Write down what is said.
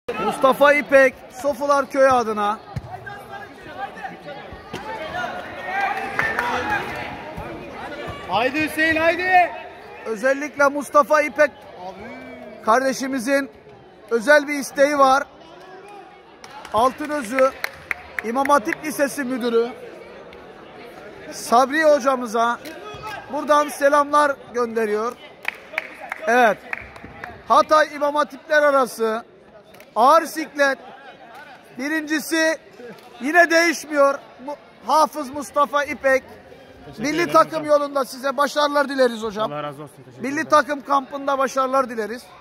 Mustafa İpek, Sofular Köyü adına. Haydi Hüseyin haydi. Özellikle Mustafa İpek kardeşimizin özel bir isteği var. Altınözü İmam Hatip Lisesi Müdürü Sabri hocamıza buradan selamlar gönderiyor. Evet. Hatay İmam Hatipler arası ağır siklet birincisi yine değişmiyor. Hafız Mustafa İpek. Milli takım yolunda size başarılar dileriz hocam. Allah razı olsun. Milli takım kampında başarılar dileriz.